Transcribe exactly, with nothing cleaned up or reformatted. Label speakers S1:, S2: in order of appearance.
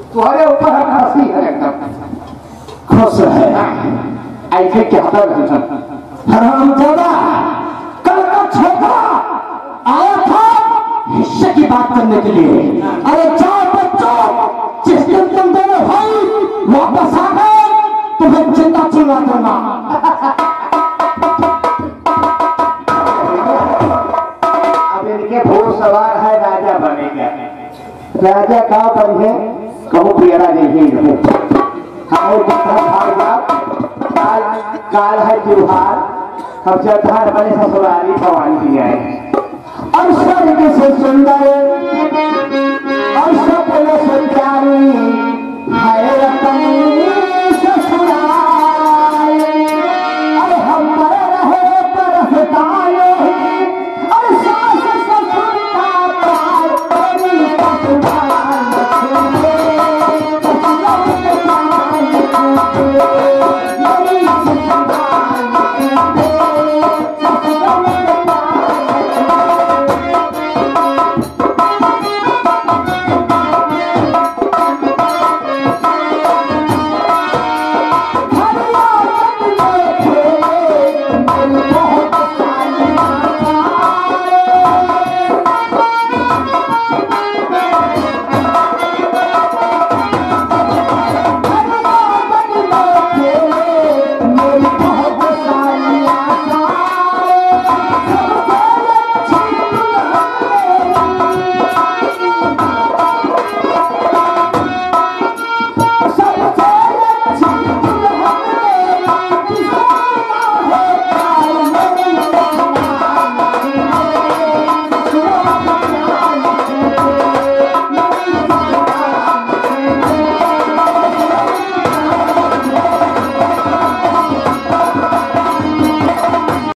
S1: तुम्हारे ऊपर हम हंसी है एकदम खुश है ऐसे क्या हराम ज्यादा कल का छोकरा आया था हिस्से की बात करने के लिए। अरे जाओ बच्चों, जिस दिन तुम दोनों भाई वापस आ गए तुम्हें जिंदा चुना दूंगा। अब इनके भूत सवार है राजा बनेगा। राजा का बने कहूँ पियरा नहीं हमें काल काल है त्योहार हम जधार बने ससुराली भवानी भी आए और स्वर्ग से सुंदर